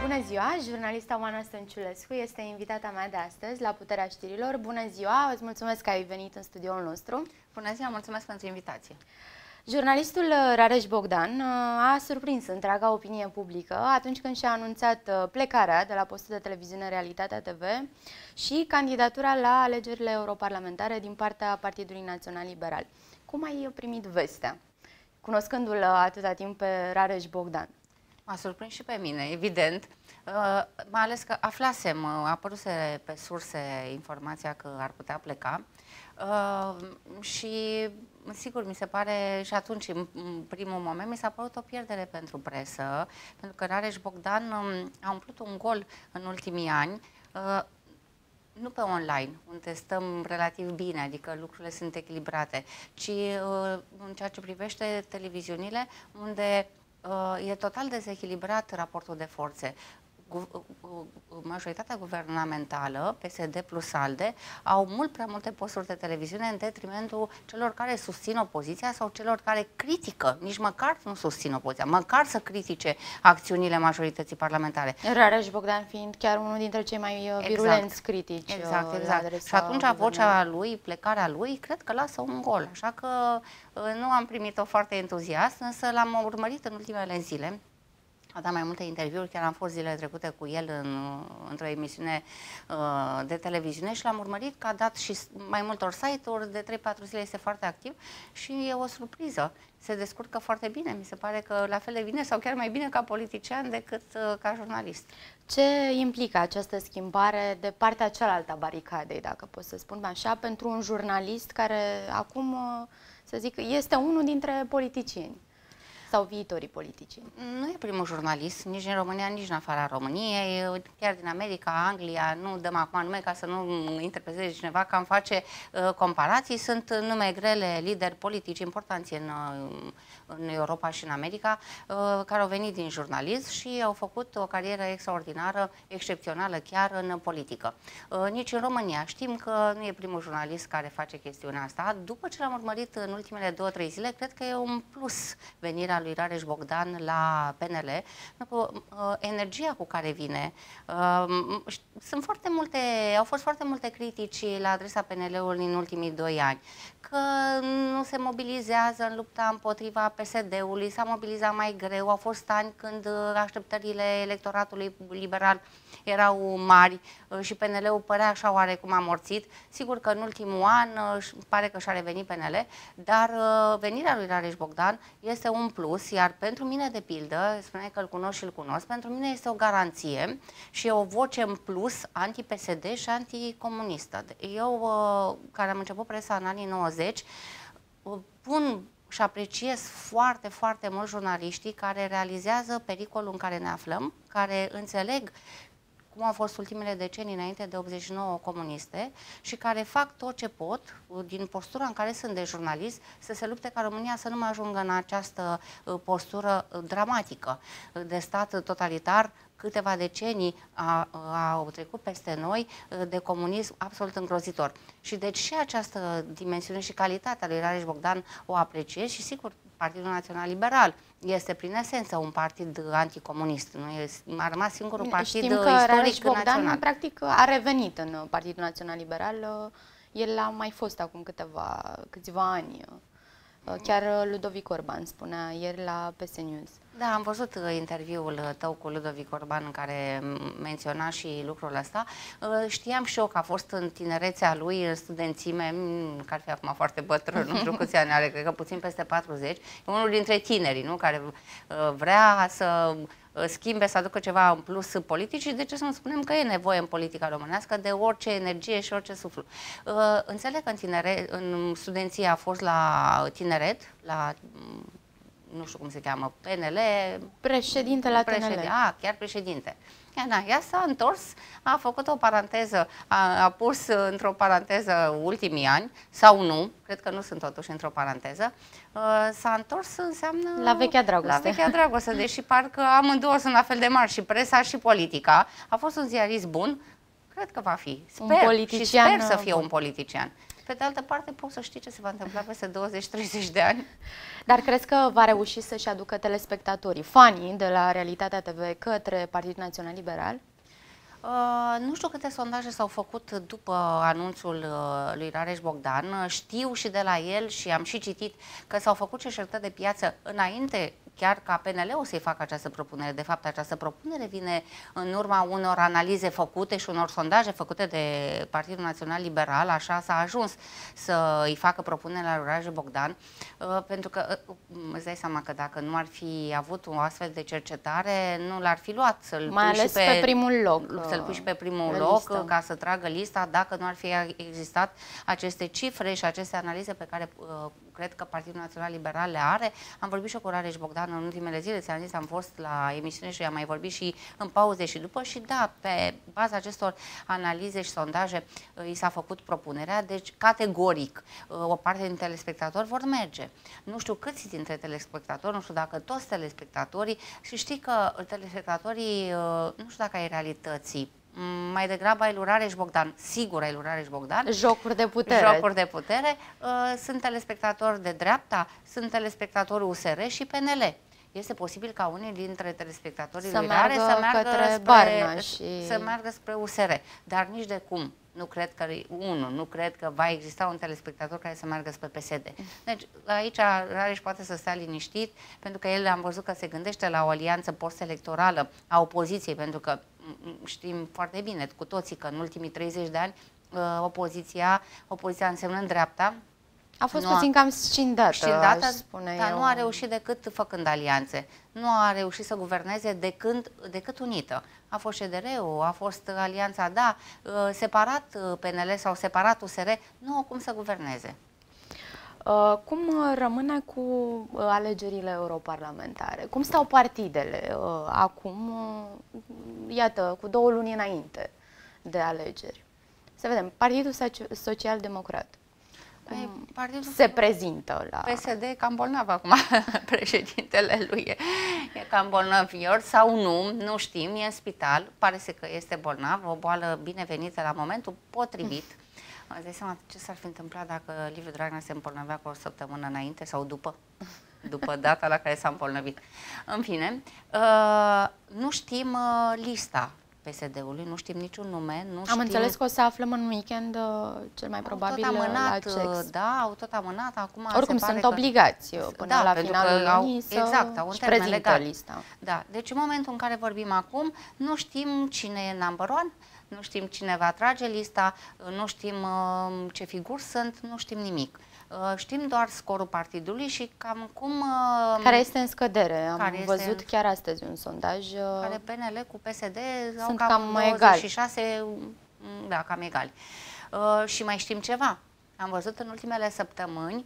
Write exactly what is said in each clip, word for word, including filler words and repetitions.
Bună ziua! Jurnalista Oana Stănciulescu este invitata mea de astăzi la Puterea Știrilor. Bună ziua! Îți mulțumesc că ai venit în studioul nostru. Bună ziua! Mulțumesc pentru invitație. Jurnalistul Rareș Bogdan a surprins întreaga opinie publică atunci când și-a anunțat plecarea de la postul de televiziune Realitatea T V și candidatura la alegerile europarlamentare din partea Partidului Național Liberal. Cum ai primit vestea, cunoscându-l atâta timp pe Rareș Bogdan? M-a surprins și pe mine, evident, uh, mai ales că aflasem, uh, apăruse pe surse informația că ar putea pleca uh, și sigur mi se pare și atunci, în primul moment, mi s-a părut o pierdere pentru presă, pentru că Rareș Bogdan um, a umplut un gol în ultimii ani, uh, nu pe online, unde stăm relativ bine, adică lucrurile sunt echilibrate, ci uh, în ceea ce privește televiziunile, unde e total dezechilibrat raportul de forțe. Majoritatea guvernamentală, P S D plus ALDE, au mult prea multe posturi de televiziune în detrimentul celor care susțin opoziția sau celor care critică, nici măcar nu susțin opoziția, măcar să critique acțiunile majorității parlamentare. Rareș Bogdan fiind chiar unul dintre cei mai virulenți exact. critici. Exact, exact. Și atunci vocea lui, plecarea lui, cred că lasă un gol. Așa că nu am primit-o foarte entuziast, însă l-am urmărit în ultimele zile. A dat mai multe interviuri, chiar am fost zilele trecute cu el în, într-o emisiune uh, de televiziune și l-am urmărit că a dat și mai multor site-uri, de trei patru zile este foarte activ și e o surpriză. Se descurcă foarte bine, mi se pare că la fel de bine sau chiar mai bine ca politician decât uh, ca jurnalist. Ce implică această schimbare de partea cealaltă a baricadei, dacă pot să spun așa, pentru un jurnalist care acum, uh, să zic, este unul dintre politicieni? Sau viitorii politicieni? Nu e primul jurnalist, nici în România, nici în afara României, chiar din America, Anglia, nu dăm acum nume ca să nu interpreteze cineva că am face uh, comparații. Sunt nume grele, lideri politici importanți în, uh, în Europa și în America, uh, care au venit din jurnalism și au făcut o carieră extraordinară, excepțională chiar în politică. Uh, nici în România. Știm că nu e primul jurnalist care face chestiunea asta. După ce l-am urmărit în ultimele două, trei zile, cred că e un plus venirea lui Rareș Bogdan la P N L, cu uh, energia cu care vine. Uh, sunt foarte multe, au fost foarte multe critici la adresa P N L-ului în ultimii doi ani, că nu se mobilizează în lupta împotriva P S D-ului, s-a mobilizat mai greu, au fost ani când așteptările electoratului liberal erau mari și P N L-ul părea așa oarecum amorțit. Sigur că în ultimul an pare că și-a revenit P N L, dar venirea lui Rareș Bogdan este un plus, iar pentru mine, de pildă, spuneai că îl cunosc și îl cunosc, pentru mine este o garanție și o voce în plus anti-P S D și anticomunistă. Eu, care am început presa în anii nouăzeci, pun și apreciez foarte, foarte mult jurnaliștii care realizează pericolul în care ne aflăm, care înțeleg cum au fost ultimele decenii înainte de optzeci și nouă comuniste și care fac tot ce pot, din postura în care sunt de jurnalist, să se lupte ca România să nu mai ajungă în această postură dramatică de stat totalitar. Câteva decenii a, a, au trecut peste noi de comunism absolut îngrozitor. Și deci și această dimensiune și calitatea lui Rareș Bogdan o apreciez și sigur Partidul Național Liberal este prin esență un partid anticomunist. Nu e, a rămas singurul partid Știm că istoric Rareș Bogdan național. Practic a revenit în Partidul Național Liberal. El a mai fost acum câteva, câțiva ani. Chiar Ludovic Orban spunea ieri la P S News. Da, am văzut interviul tău cu Ludovic Orban în care menționa și lucrul ăsta. Știam și eu că a fost în tinerețea lui, în studențime, că ar fi acum foarte bătrân, nu știu câți ani are, cred că puțin peste patruzeci. E unul dintre tinerii, nu? Care vrea să schimbe, să aducă ceva în plus politic și de ce să nu spunem că e nevoie în politica românească de orice energie și orice suflu. Înțeleg că în, tinere, în studenție a fost la tineret, la nu știu cum se cheamă, P N L... Președinte la președinte, T N L. A, chiar președinte. Ea, ea s-a întors, a făcut o paranteză, a, a pus într-o paranteză ultimii ani, sau nu, cred că nu sunt totuși într-o paranteză, s-a întors înseamnă... La vechea dragoste. La vechea dragoste, deși parcă amândouă sunt la fel de mari, și presa și politica. A fost un ziarist bun, cred că va fi. Sper, un politician și sper să fie un politician. pe de altă parte poți să știi ce se va întâmpla peste douăzeci treizeci de ani. Dar crezi că va reuși să-și aducă telespectatorii, fanii de la Realitatea T V către Partidul Național Liberal? Uh, nu știu câte sondaje s-au făcut după anunțul uh, lui Rareș Bogdan. Știu și de la el și am și citit că s-au făcut cercetări de piață înainte chiar ca P N L-ul să-i facă această propunere. De fapt, această propunere vine în urma unor analize făcute și unor sondaje făcute de Partidul Național Liberal. Așa s-a ajuns să îi facă propunerea lui Rareș Bogdan, uh, pentru că uh, îți dai seama că dacă nu ar fi avut o astfel de cercetare, nu l-ar fi luat să-l mai ales pe, pe primul loc. Să-l pui și pe primul loc listă, ca să tragă lista, dacă nu ar fi existat aceste cifre și aceste analize pe care uh, cred că Partidul Național Liberal le are. Am vorbit și cu Rareș Bogdan în ultimele zile, ți-am zis, am fost la emisiune și am mai vorbit și în pauze și după și da, pe baza acestor analize și sondaje uh, i s-a făcut propunerea, deci categoric uh, o parte din telespectatori vor merge. Nu știu câți dintre telespectatori, nu știu dacă toți telespectatorii, și știi că telespectatorii, uh, nu știu dacă ai realității, mai degrabă ai lui Rareș Bogdan, sigur ai lui Rareș Bogdan. Jocuri de putere. Jocuri de putere. Uh, sunt telespectatori de dreapta, sunt telespectatori U S R și P N L. Este posibil ca unii dintre telespectatorii lui Rareș să meargă spre, Barna și... să meargă spre U S R, dar nici de cum. Nu cred că, unu, nu cred că va exista un telespectator care să meargă spre P S D. Deci aici Rareș poate să stea liniștit, pentru că el am văzut că se gândește la o alianță post-electorală a opoziției, pentru că știm foarte bine cu toții că în ultimii treizeci de ani opoziția, opoziția însemnând dreapta, a fost nu puțin a, cam scindată, scindată spune dar eu. Nu a reușit decât făcând alianțe. Nu a reușit să guverneze decât, decât unită. A fost C D R-ul, a fost alianța, da, separat P N L sau separat U S R, nu au cum să guverneze. Cum rămâne cu alegerile europarlamentare? Cum stau partidele acum, iată, cu două luni înainte de alegeri? Să vedem, Partidul Social Democrat. Cum Partidul se prezintă la... P S D e cam bolnav acum, președintele lui e, e cam bolnav ior sau nu, nu știm, e în spital, pare să că este bolnav, o boală binevenită la momentul potrivit. Îți dai seama ce s-ar fi întâmplat dacă Liviu Dragnea se îmbolnăvea cu o săptămână înainte sau după, după data la care s-a îmbolnăvit. În fine, uh, nu știm uh, lista P S D-ului, nu știm niciun nume. Nu Am știm... înțeles că o să aflăm în weekend, uh, cel mai probabil, au tot amânat, la C E X. Da, au tot amânat. Acum oricum se pare sunt că... obligați până da, la finalul au, lunii să exact, au un își termen prezintă legal. lista. Da, deci în momentul în care vorbim acum, nu știm cine e number one, nu știm cine va trage lista, nu știm uh, ce figuri sunt, nu știm nimic. Uh, știm doar scorul partidului și cam cum... Uh, care este în scădere. Am văzut în... chiar astăzi un sondaj. Uh, care P N L cu P S D sunt cam, cam douăzeci și șase, egali. Da, cam egali. Uh, și mai știm ceva. Am văzut în ultimele săptămâni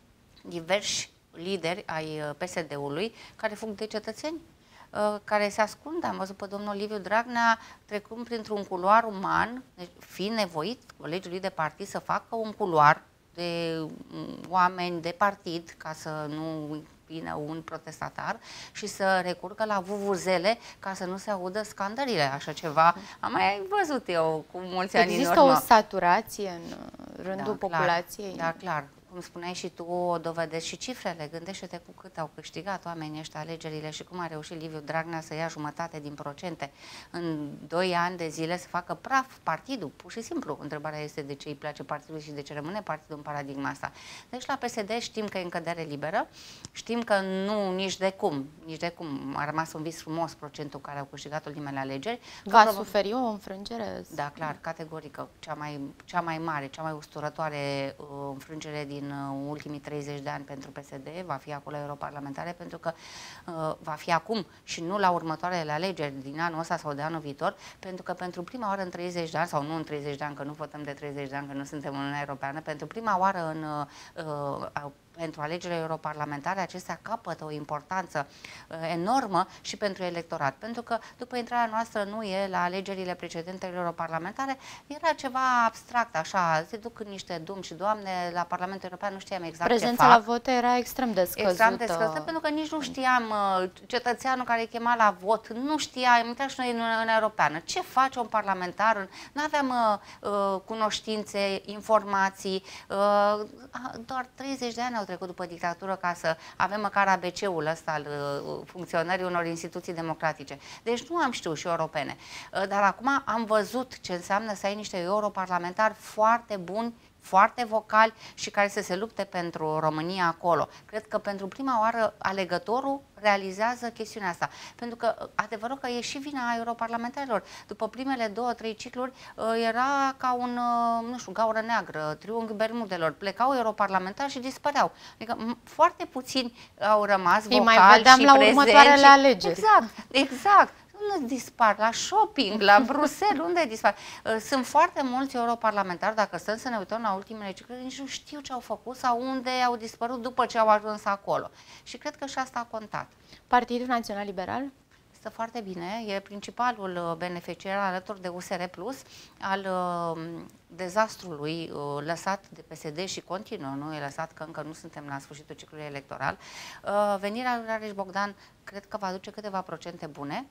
diversi lideri ai P S D-ului care fug de cetățeni, care se ascund. Am văzut pe domnul Liviu Dragnea trecând printr-un culoar uman, fiind nevoit colegii lui de partid să facă un culoar de oameni de partid ca să nu vină un protestatar și să recurgă la vuvuzele ca să nu se audă scandările. Așa ceva am mai văzut eu cu mulți ani în urmă. Există o saturație în rândul da, populației? Clar, da, clar. Cum spuneai și tu, o dovedesc și cifrele. Gândește-te cu cât au câștigat oamenii ăștia alegerile și cum a reușit Liviu Dragnea să ia jumătate din procente. În doi ani de zile să facă praf partidul, pur și simplu. Întrebarea este de ce îi place partidul și de ce rămâne partidul în paradigma asta. Deci la P S D știm că e în cădere liberă, știm că nu, nici de cum, nici de cum a rămas un vis frumos procentul care au câștigat ultimele alegeri. Va suferi o înfrângere? Da, clar, categorică. Cea mai, cea mai mare, cea mai usturătoare uh, înfrângere din în ultimii treizeci de ani pentru P S D, va fi acolo europarlamentare, pentru că uh, va fi acum și nu la următoarele alegeri din anul ăsta sau de anul viitor, pentru că pentru prima oară în treizeci de ani, sau nu în treizeci de ani, că nu votăm de treizeci de ani, că nu suntem în Uniunea Europeană, pentru prima oară în uh, P pentru alegerile europarlamentare, acestea capătă o importanță uh, enormă și pentru electorat. Pentru că după intrarea noastră nu e la alegerile precedente europarlamentare, era ceva abstract, așa, se duc niște dum și doamne, la Parlamentul European nu știam exact Prezența ce fac. la vot era extrem de scăzută. Extrem de scăzută, pentru că nici nu știam, uh, cetățeanul care îi chema la vot, nu știa, am intrat și noi în Uniunea Europeană, ce face un parlamentar, nu aveam uh, uh, cunoștințe, informații, uh, doar treizeci de ani au trecut după dictatură ca să avem măcar A B C-ul ăsta al uh, funcționării unor instituții democratice. Deci nu am știut și europene. Uh, dar acum am văzut ce înseamnă să ai niște europarlamentari foarte buni, foarte vocali și care să se lupte pentru România acolo. Cred că pentru prima oară alegătorul realizează chestiunea asta. Pentru că adevărul că e și vina a europarlamentarilor. După primele două, trei cicluri era ca un, nu știu, gaură neagră, triunghi Bermudelor. Plecau europarlamentari și dispăreau. Adică foarte puțini au rămas vocali mai vedeam și la prezenți. următoarele alegeri. Exact, exact. Nu dispar, la shopping, la Bruxelles, unde dispar? Sunt foarte mulți europarlamentari, dacă stăm să ne uităm la ultimele cicluri, nici nu știu ce au făcut sau unde au dispărut după ce au ajuns acolo. Și cred că și asta a contat. Partidul Național Liberal? Este foarte bine, e principalul beneficiar alături de U S R Plus al uh, dezastrului uh, lăsat de P S D și continuă, nu e lăsat că încă nu suntem la sfârșitul ciclului electoral. Uh, venirea lui Rareș Bogdan cred că va aduce câteva procente bune.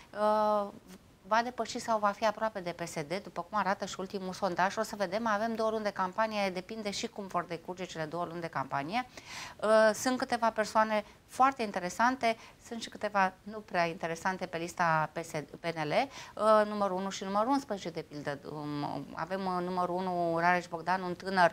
Uh, va depăși sau va fi aproape de P S D, după cum arată și ultimul sondaj. O să vedem, avem două luni de campanie, depinde și cum vor decurge cele două luni de campanie. Uh, sunt câteva persoane foarte interesante, sunt și câteva nu prea interesante pe lista P N L, uh, numărul unu și numărul unsprezece, de pildă. Um, avem uh, numărul unu, Rareș Bogdan, un tânăr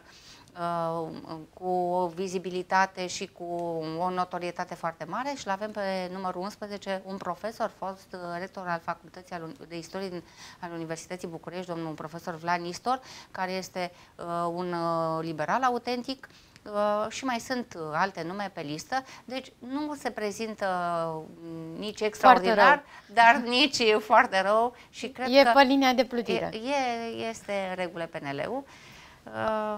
Uh, cu o vizibilitate și cu o notorietate foarte mare, și l-avem pe numărul unsprezece un profesor, fost rector al Facultății de Istorie al Universității București, domnul profesor Vlad Nistor, care este uh, un uh, liberal autentic. Uh, și mai sunt uh, alte nume pe listă, deci nu se prezintă uh, nici extraordinar, dar nici foarte rău și cred e că pe linia de plutire. E, este în regulă P N L-ul. Uh,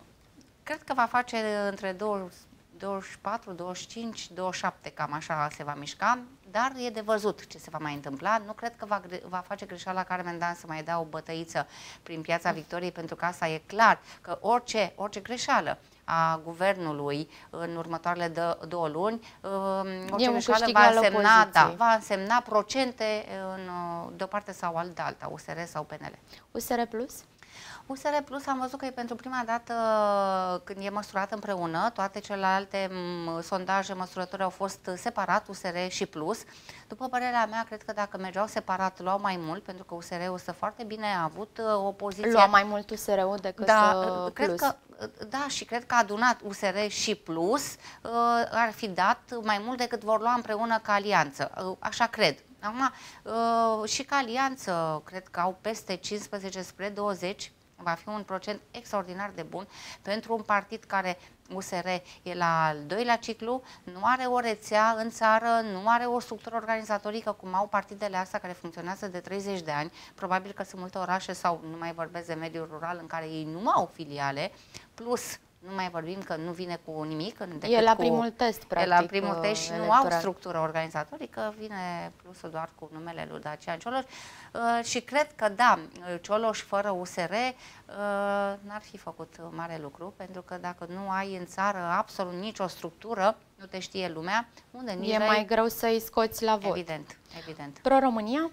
Cred că va face între douăzeci și patru, douăzeci și cinci, douăzeci și șapte, cam așa se va mișca, dar e de văzut ce se va mai întâmpla. Nu cred că va, va face greșeala Carmen Dan să mai dea o bătăiță prin Piața Victoriei, pentru că asta e clar, că orice, orice greșeală a guvernului în următoarele două luni, orice greșeală va însemna, da, va însemna procente în, de o parte sau alta, U S R sau P N L. U S R Plus? U S R Plus am văzut că e pentru prima dată când e măsurat împreună, toate celelalte sondaje măsurători au fost separat, U S R și Plus. După părerea mea, cred că dacă mergeau separat, luau mai mult, pentru că U S R-ul stă foarte bine, a avut o poziție... Lua mai mult U S R-ul decât da, Plus. Cred că, da, și cred că adunat U S R și Plus ar fi dat mai mult decât vor lua împreună ca alianță. Așa cred. Acum, și ca alianță, cred că au peste cincisprezece spre douăzeci, va fi un procent extraordinar de bun pentru un partid care, U S R, e la al doilea ciclu, nu are o rețea în țară, nu are o structură organizatorică cum au partidele astea care funcționează de treizeci de ani. Probabil că sunt multe orașe, sau nu mai vorbesc de mediul rural, în care ei nu au filiale, plus nu mai vorbim că nu vine cu nimic. E la cu, primul test, practic. E la primul test și electoral. Nu au structură organizatorică, vine Plusul doar cu numele lui Dacian Cioloș. Uh, și cred că, da, Cioloș fără U S R uh, n-ar fi făcut mare lucru, pentru că dacă nu ai în țară absolut nicio structură, nu te știe lumea, unde nici E mai greu să-i scoți la vot. Evident, evident. Pro-România?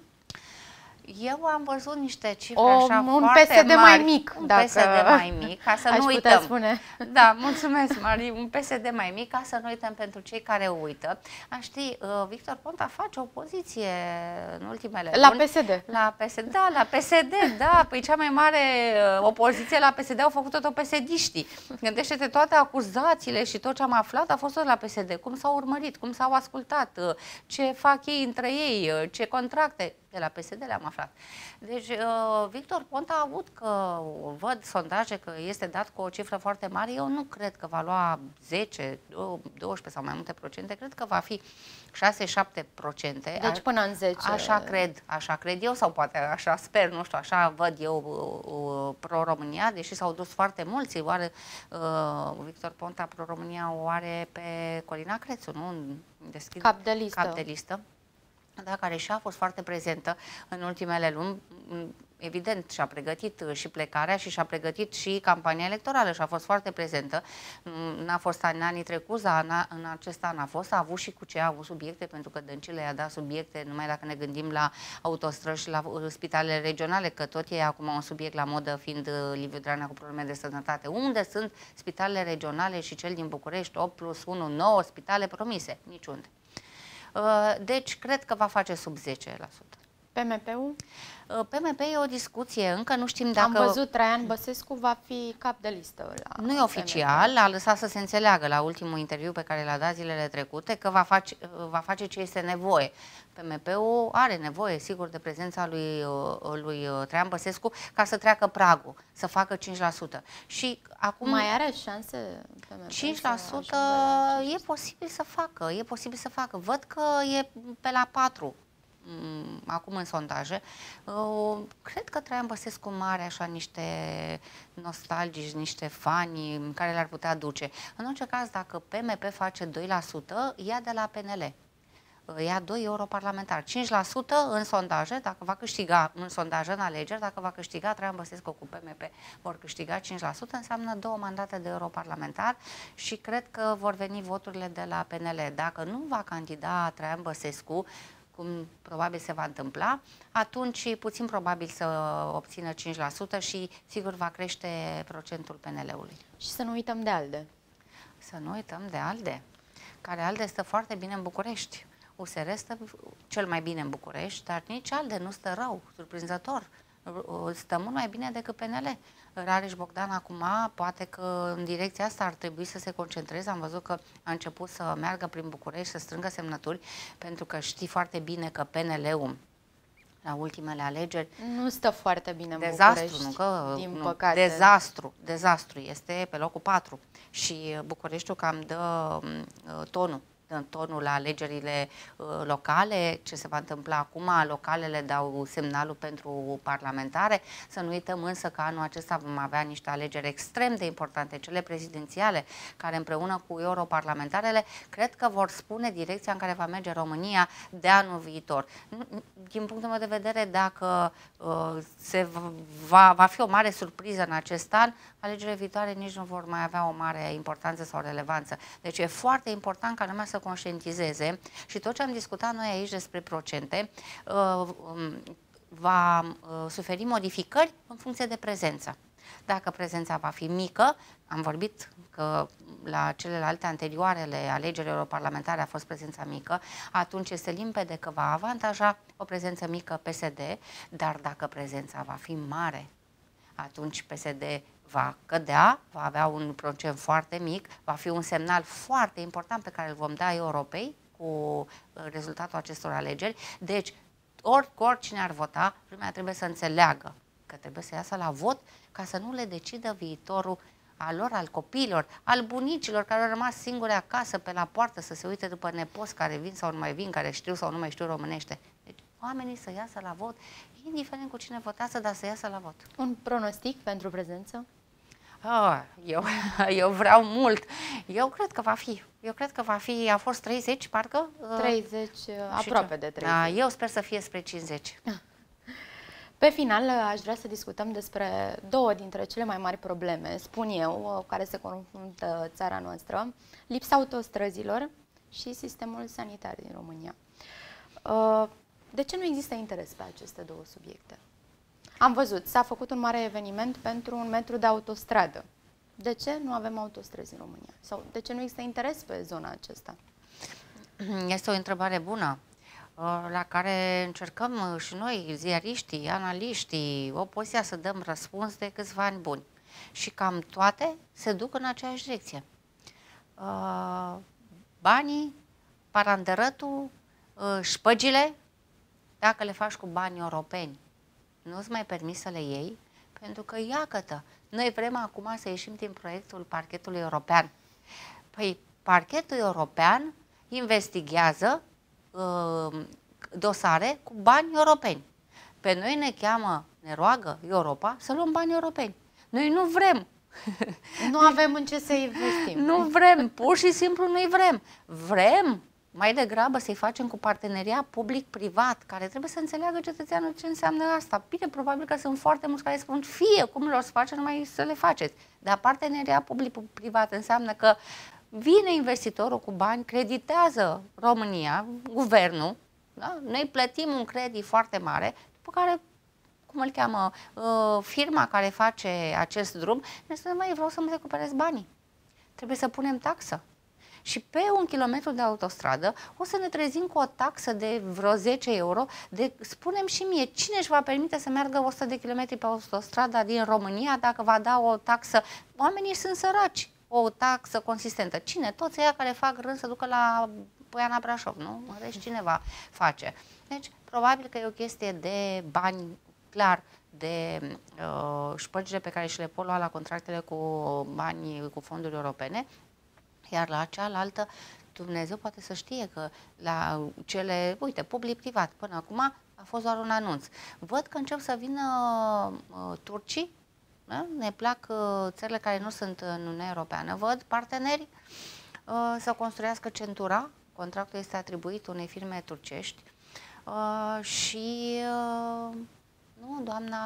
Eu am văzut niște cifre o, așa un foarte P S D mari, mai mic, un dacă P S D mai mic, ca să aș nu putea uităm. Spune. Da, mulțumesc, Mari, un P S D mai mic, ca să nu uităm pentru cei care uită. A, știi, Victor Ponta face opoziție în ultimele La luni. P S D. La P S D, da, la P S D, da, păi cea mai mare opoziție la P S D au făcut tot P S D-știi. Gândește-te, toate acuzațiile și tot ce am aflat a fost tot la P S D, cum s-au urmărit, cum s-au ascultat, ce fac ei între ei, ce contracte. de la P S D le-am aflat. Deci Victor Ponta a avut, că văd sondaje că este dat cu o cifră foarte mare, eu nu cred că va lua zece, doisprezece sau mai multe procente, cred că va fi șase șapte procente. Deci până în zece. Așa cred, așa cred eu, sau poate așa sper, nu știu, așa văd eu Pro-România, deși s-au dus foarte mulți, oare uh, Victor Ponta Pro-România o are pe Corina Crețu, nu? Deschid, cap de listă. Cap de listă, da, care și-a fost foarte prezentă în ultimele luni. Evident, și-a pregătit și plecarea și și-a pregătit și campania electorală și a fost foarte prezentă. N-a fost în anii trecuți, dar în acest an a fost, a avut și cu ce a avut subiecte, pentru că Dăncilă i-a dat subiecte, numai dacă ne gândim la autostrăzi și la spitalele regionale, că tot e acum un subiect la modă, fiind Liviu Dragnea cu probleme de sănătate. Unde sunt spitalele regionale și cel din București, opt plus unu, nouă spitale promise? Niciunde. Deci, cred că va face sub zece la sută. P M P-ul? P M P e o discuție, încă nu știm dacă... Am văzut, Traian Băsescu va fi cap de listă la Nu e oficial, P M P. A lăsat să se înțeleagă la ultimul interviu pe care l-a dat zilele trecute că va face, va face ce este nevoie. P M P-ul are nevoie, sigur, de prezența lui, lui Traian Băsescu ca să treacă pragul, să facă cinci la sută. Și acum... Mai are șanse P M P? cinci la sută e posibil să facă, e posibil să facă. Văd că e pe la patru. Acum în sondaje, cred că Traian Băsescu are așa niște nostalgici, niște fani care le-ar putea duce. În orice caz, dacă P M P face doi la sută, ia de la P N L. Ia doi europarlamentari. cinci la sută în sondaje, dacă va câștiga în sondaje, în alegeri, dacă va câștiga Traian Băsescu cu P M P, vor câștiga cinci la sută, înseamnă două mandate de europarlamentar și cred că vor veni voturile de la P N L. Dacă nu va candida Traian Băsescu, cum probabil se va întâmpla, atunci puțin probabil să obțină cinci la sută și sigur va crește procentul P N L-ului. Și să nu uităm de ALDE. Să nu uităm de ALDE, care ALDE stă foarte bine în București. U S R stă cel mai bine în București, dar nici ALDE nu stă rău, surprinzător. Stă mult mai bine decât P N L. Rareș Bogdan acum, poate că în direcția asta ar trebui să se concentreze. Am văzut că a început să meargă prin București, să strângă semnături, pentru că știi foarte bine că P N L-ul la ultimele alegeri nu stă foarte bine în dezastru, București, nu, că, din nu, păcate. Dezastru, dezastru, este pe locul patru și Bucureștiul cam dă tonul. În tonul la alegerile uh, locale, ce se va întâmpla acum, localele dau semnalul pentru parlamentare. Să nu uităm însă că anul acesta vom avea niște alegeri extrem de importante, cele prezidențiale, care împreună cu europarlamentarele, cred că vor spune direcția în care va merge România de anul viitor. Din punctul meu de vedere, dacă uh, se va, va fi o mare surpriză în acest an, alegerile viitoare nici nu vor mai avea o mare importanță sau relevanță. Deci e foarte important ca lumea să conștientizeze și tot ce am discutat noi aici despre procente uh, um, va uh, suferi modificări în funcție de prezență. Dacă prezența va fi mică, am vorbit că la celelalte anterioarele alegeri europarlamentare a fost prezența mică, atunci este limpede că va avantaja o prezență mică P S D, dar dacă prezența va fi mare, atunci P S D va cădea, va avea un procent foarte mic, va fi un semnal foarte important pe care îl vom da europei cu rezultatul acestor alegeri. Deci, ori, oricine ar vota, lumea trebuie să înțeleagă că trebuie să iasă la vot ca să nu le decidă viitorul al lor, al copiilor, al bunicilor care au rămas singuri acasă pe la poartă să se uite după nepoți care vin sau nu mai vin, care știu sau nu mai știu românește. Deci, oamenii să iasă la vot, indiferent cu cine votează, dar să iasă la vot. Un pronostic pentru prezență? Oh, eu, eu vreau mult. Eu cred că va fi. Eu cred că va fi, a fost treizeci, parcă? treizeci, aproape de treizeci. Da, eu sper să fie spre cincizeci. Pe final, aș vrea să discutăm despre două dintre cele mai mari probleme, spun eu, cu care se confruntă țara noastră, lipsa autostrăzilor și sistemul sanitar din România. De ce nu există interes pe aceste două subiecte? Am văzut, s-a făcut un mare eveniment pentru un metru de autostradă. De ce nu avem autostrăzi în România? Sau de ce nu există interes pe zona aceasta? Este o întrebare bună, la care încercăm și noi, ziariștii, analiștii, opoziția, să dăm răspuns de câțiva ani buni. Și cam toate se duc în aceeași direcție. Banii, parandărătul, șpăgile, dacă le faci cu bani europeni, nu-ți mai permis să le iei, pentru că, iată-te, noi vrem acum să ieșim din proiectul parchetului european. Păi, parchetul european investigează uh, dosare cu bani europeni. Pe noi ne cheamă, ne roagă Europa să luăm bani europeni. Noi nu vrem. Nu avem în ce să investim. Nu vrem, pur și simplu nu-i vrem. Vrem mai degrabă să-i facem cu parteneria public-privat, care trebuie să înțeleagă cetățeanul ce înseamnă asta. Bine, probabil că sunt foarte mulți care spun, fie cum le-o să face, numai să le faceți. Dar parteneria public-privat înseamnă că vine investitorul cu bani, creditează România, guvernul, da? Noi plătim un credit foarte mare, după care, cum îl cheamă, uh, firma care face acest drum, ne spune, mai vreau să-mi recuperez banii. Trebuie să punem taxă. Și pe un kilometru de autostradă o să ne trezim cu o taxă de vreo zece euro, de, spunem și mie, cine își va permite să meargă o sută de kilometri pe autostrada din România dacă va da o taxă? Oamenii sunt săraci, o taxă consistentă. Cine? Toți ăia care fac rând să ducă la Poiana Brașov, nu? În rest, cineva face. Deci, probabil că e o chestie de bani, clar, de uh, șpăgile pe care și le pot lua la contractele cu bani, cu fonduri europene, iar la cealaltă, Dumnezeu poate să știe că la cele, uite, public-privat, până acum a fost doar un anunț. Văd că încep să vină uh, turcii, da? Ne plac uh, țările care nu sunt în Uniunea Europeană, văd parteneri uh, să construiască centura, contractul este atribuit unei firme turcești uh, și, uh, nu, doamna,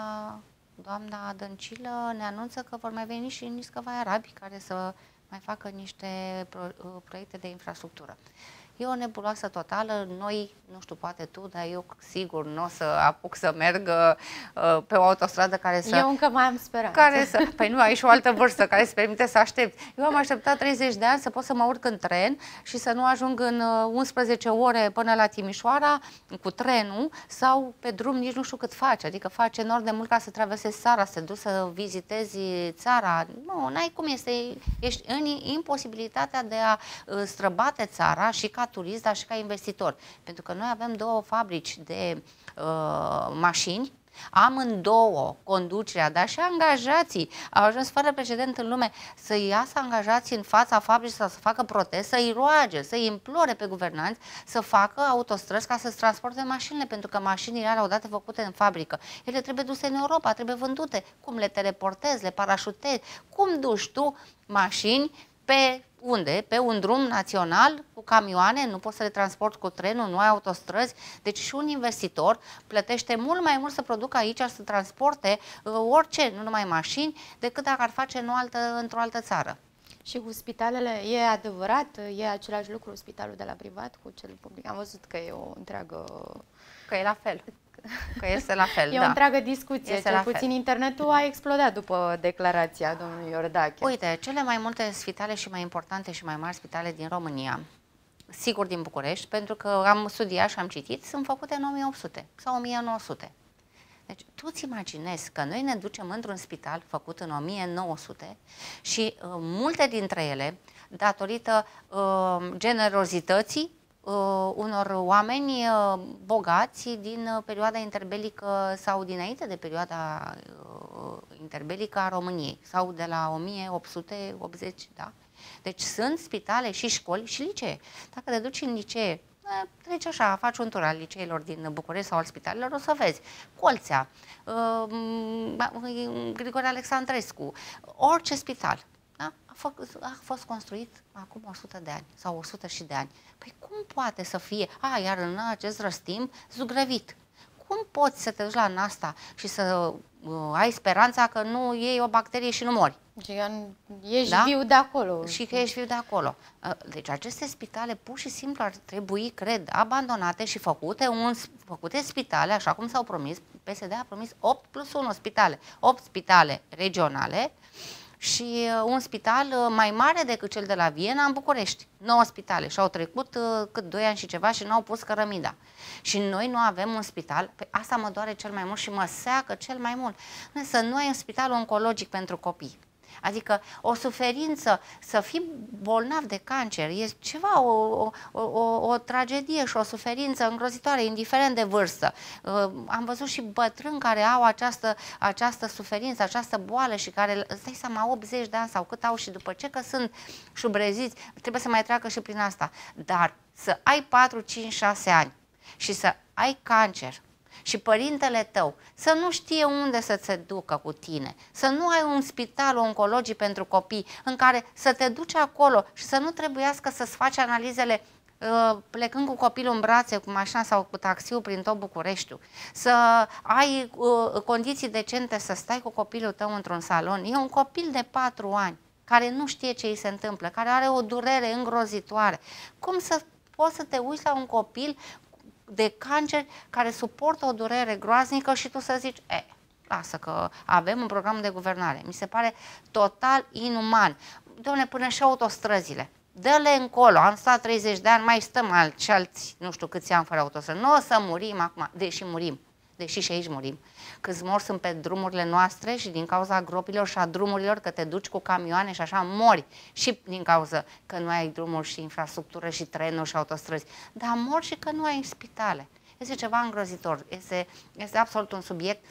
doamna Dăncilă ne anunță că vor mai veni și niscăvai arabi care să mai facă niște pro, proiecte de infrastructură. E o nebuloasă totală, noi, nu știu, poate tu, dar eu sigur nu o să apuc să merg uh, pe o autostradă care să... Eu încă mai am speranță. Care să, păi nu, ai și o altă vârstă care îți permite să aștepți. Eu am așteptat treizeci de ani să pot să mă urc în tren și să nu ajung în unsprezece ore până la Timișoara cu trenul sau pe drum nici nu știu cât faci, adică faci enorm de mult ca să traversezi țara, să te duci să vizitezi țara. Nu, n-ai cum, este, ești în imposibilitatea de a străbate țara și ca turist, dar și ca investitor. Pentru că noi avem două fabrici de uh, mașini, amândouă, conducerea, dar și angajații au ajuns fără precedent în lume să iasă angajații în fața fabricii sau să facă protest, să-i roage, să-i implore pe guvernanți să facă autostrăzi ca să-ți transporte mașinile, pentru că mașinile alea odată făcute în fabrică, ele trebuie duse în Europa, trebuie vândute. Cum le teleportezi, le parașutezi, cum duci tu mașini pe unde? Pe un drum național cu camioane, nu poți să le transporti cu trenul, nu ai autostrăzi. Deci și un investitor plătește mult mai mult să producă aici, să transporte uh, orice, nu numai mașini, decât dacă ar face în o altă, într-o altă țară. Și cu spitalele, e adevărat? E același lucru spitalul de la privat cu cel public? Am văzut că e o întreagă... Că e la fel. Că este la fel, E da. o întreagă discuție. Este Cel puțin fel. Internetul a explodat după declarația domnului Iordache. Uite, cele mai multe spitale și mai importante și mai mari spitale din România, sigur din București, pentru că am studiat și am citit, sunt făcute în o mie opt sute sau o mie nouă sute. Deci tu îți imaginezi că noi ne ducem într-un spital făcut în o mie nouă sute și uh, multe dintre ele, datorită uh, generozității Uh, unor oameni uh, bogați din uh, perioada interbelică sau dinainte de perioada uh, interbelică a României sau de la o mie opt sute optzeci, da? Deci sunt spitale și școli și licee. Dacă te duci în licee, eh, treci așa, faci un tur al liceilor din București sau al spitalelor, o să vezi Colțea, uh, Grigore Alexandrescu, orice spital. Da? A, fost, a fost construit acum o sută de ani sau o sută și de ani. Păi cum poate să fie? A, iar în acest răstimp zugrăvit. Cum poți să te duci la Nasta și să uh, ai speranța că nu iei o bacterie și nu mori? Și că ești da? viu de acolo. Și că ești viu de acolo. Deci aceste spitale pur și simplu ar trebui, cred, abandonate și făcute, un, făcute spitale, așa cum s-au promis. P S D a promis opt plus unu spitale. opt spitale regionale și un spital mai mare decât cel de la Viena în București. nouă spitale și au trecut cât doi ani și ceva și n-au pus cărămida. Și noi nu avem un spital, pe asta mă doare cel mai mult și mă seacă cel mai mult. Să nu ai un spital oncologic pentru copii. Adică o suferință, să fii bolnav de cancer, e ceva, o, o, o, o tragedie și o suferință îngrozitoare, indiferent de vârstă. Am văzut și bătrâni care au această, această suferință, această boală și care, îți dai seama, optzeci de ani sau cât au și după ce că sunt șubreziți, trebuie să mai treacă și prin asta. Dar să ai patru, cinci, șase ani și să ai cancer și părintele tău să nu știe unde să te ducă cu tine, să nu ai un spital oncologic pentru copii în care să te duci acolo și să nu trebuiască să-ți faci analizele uh, plecând cu copilul în brațe, cu mașina sau cu taxiul prin tot Bucureștiul, să ai uh, condiții decente să stai cu copilul tău într-un salon. E un copil de patru ani care nu știe ce îi se întâmplă, care are o durere îngrozitoare. Cum să poți să te uiți la un copil de cancer care suportă o durere groaznică și tu să zici, e, lasă că avem un program de guvernare. Mi se pare total inuman. Doamne, până și autostrăzile. Dă-le încolo, am stat treizeci de ani, mai stăm alți, alți nu știu câți ani fără autostrăzi. Nu o să murim acum, deși murim. Deși și aici murim. Câți mori sunt pe drumurile noastre și din cauza gropilor și a drumurilor, că te duci cu camioane și așa mori. Și din cauza că nu ai drumuri și infrastructură și trenuri și autostrăzi. Dar mori și că nu ai spitale. Este ceva îngrozitor. Este, este absolut un subiect.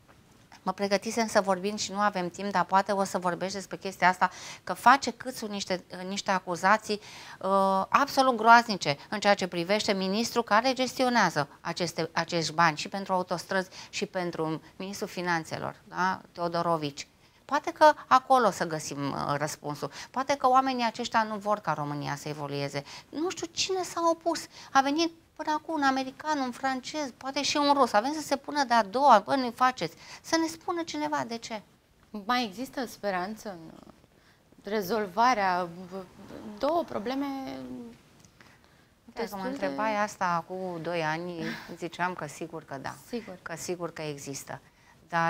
Mă pregătisem să vorbim și nu avem timp, dar poate o să vorbești despre chestia asta, că face Câțu niște, niște acuzații uh, absolut groaznice în ceea ce privește ministrul care gestionează aceste, acești bani și pentru autostrăzi și pentru ministrul finanțelor, da? Teodorovici. Poate că acolo să găsim uh, răspunsul. Poate că oamenii aceștia nu vor ca România să evolueze. Nu știu cine s-a opus. A venit până acum un american, un francez, poate și un rus. Avem să se pună de-a doua, bă, nu-i faceți. Să ne spună cineva de ce. Mai există speranță în rezolvarea două probleme? Dacă mă întrebai de... asta cu doi ani, ziceam că sigur că da. Sigur. Că sigur că există. Dar,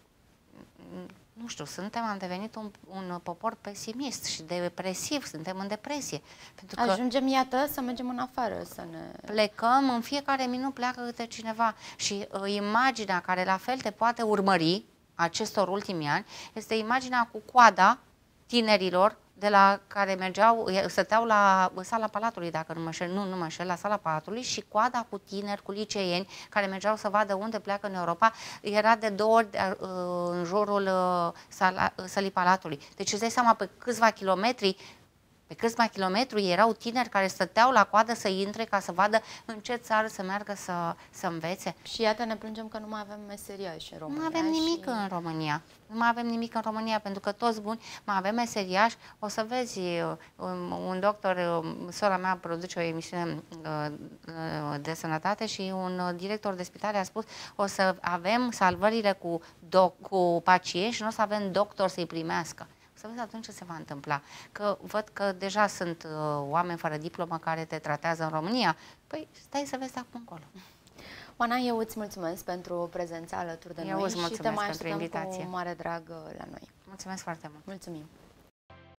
nu știu, suntem, am devenit un, un popor pesimist și depresiv, suntem în depresie. Pentru că ajungem, iată, să mergem în afară, să ne... Plecăm, în fiecare minut pleacă câte cineva și uh, imaginea care la fel te poate urmări acestor ultimi ani este imaginea cu coada tinerilor de la care mergeau, stăteau la sala Palatului, dacă nu mă înșel, nu, nu mă înșel, la sala Palatului și coada cu tineri, cu liceeni care mergeau să vadă unde pleacă în Europa, era de două ori uh, în jurul uh, sala, uh, sălii Palatului. Deci îți dai seama, pe câțiva kilometri Pe câțiva kilometri erau tineri care stăteau la coadă să intre ca să vadă în ce țară să meargă să, să învețe. Și iată, ne plângem că nu mai avem meseriași în România. Nu avem nimic și... în România. Nu mai avem nimic în România, pentru că toți buni, mai avem meseriași. O să vezi, un, un doctor, sora mea produce o emisiune de sănătate și un director de spital a spus o să avem salvările cu, doc, cu pacienți și nu o să avem doctor să-i primească. Să vezi atunci ce se va întâmpla. Că văd că deja sunt uh, oameni fără diplomă care te tratează în România. Păi stai să vezi acum încolo. Oana, eu îți mulțumesc pentru prezența alături de eu noi și te mai pentru invitație. cu mare drag la noi. Mulțumesc foarte mult. Mulțumim.